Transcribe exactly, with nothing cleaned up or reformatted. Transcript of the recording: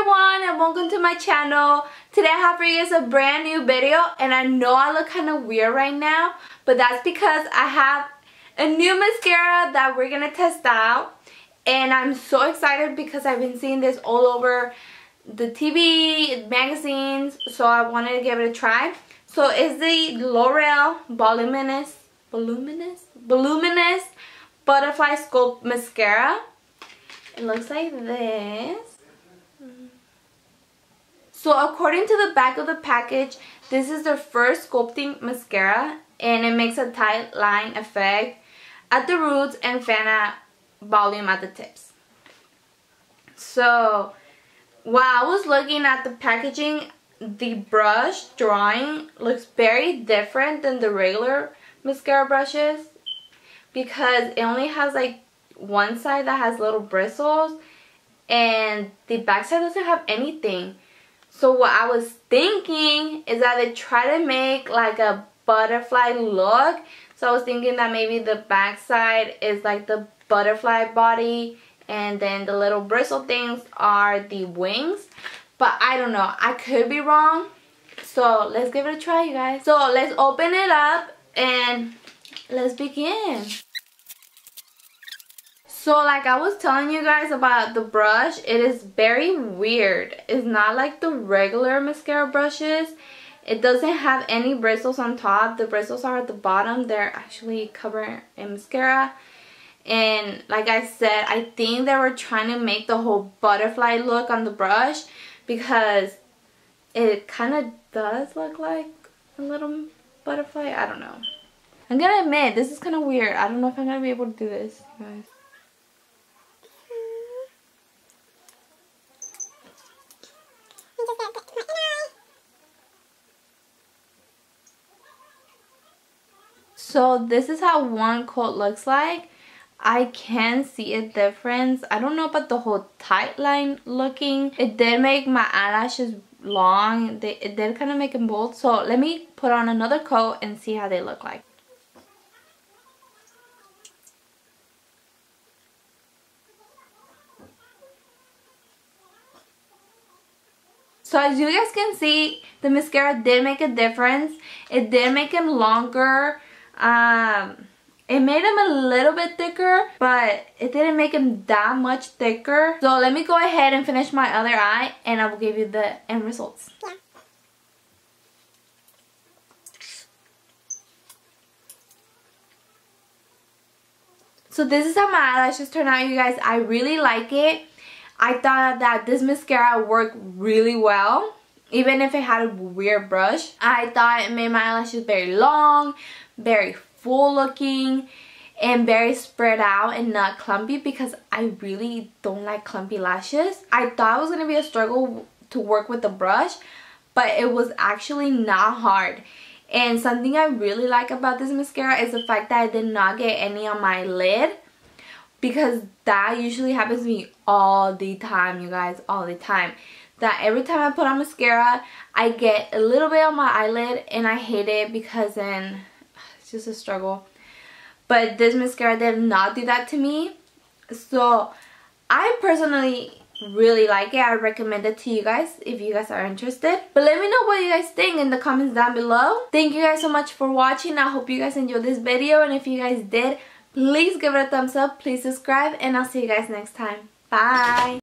everyone, and welcome to my channel. Today I have for you guys a brand new video, and I know I look kind of weird right now, but that's because I have a new mascara that we're gonna test out, and I'm so excited because I've been seeing this all over the T V, magazines, so I wanted to give it a try. So it's the L'Oreal Voluminous, Voluminous, Voluminous Butterfly Sculpt Mascara. It looks like this. So according to the back of the package, this is their first sculpting mascara, and it makes a tight line effect at the roots and fan out volume at the tips. So while I was looking at the packaging, the brush drawing looks very different than the regular mascara brushes because it only has like one side that has little bristles and the back side doesn't have anything. So what I was thinking is that they try to make like a butterfly look. So I was thinking that maybe the back side is like the butterfly body and then the little bristle things are the wings. But I don't know. I could be wrong. So let's give it a try, you guys. So let's open it up and let's begin. So like I was telling you guys about the brush, it is very weird. It's not like the regular mascara brushes. It doesn't have any bristles on top. The bristles are at the bottom. They're actually covered in mascara. And like I said, I think they were trying to make the whole butterfly look on the brush because it kind of does look like a little butterfly. I don't know. I'm gonna admit, this is kind of weird. I don't know if I'm gonna be able to do this, guys. So this is how one coat looks like. I can see a difference. I don't know about the whole tight line looking. It did make my eyelashes long. They, it did kind of make them bold. So let me put on another coat and see how they look like. So as you guys can see, the mascara did make a difference. It did make them longer. Um, it made them a little bit thicker, but it didn't make them that much thicker. So let me go ahead and finish my other eye, and I will give you the end results. Yeah. So this is how my eyelashes turn out, you guys. I really like it. I thought that this mascara worked really well, even if it had a weird brush. I thought it made my eyelashes very long, very full looking, and very spread out and not clumpy because I really don't like clumpy lashes. I thought it was going to be a struggle to work with the brush, but it was actually not hard. And something I really like about this mascara is the fact that I did not get any on my lid, because that usually happens to me all the time, you guys, all the time. That every time I put on mascara, I get a little bit on my eyelid, and I hate it because then it's just a struggle. But this mascara did not do that to me. So I personally really like it. I recommend it to you guys if you guys are interested. But let me know what you guys think in the comments down below. Thank you guys so much for watching. I hope you guys enjoyed this video, and if you guys did, please give it a thumbs up, please subscribe, and I'll see you guys next time. Bye!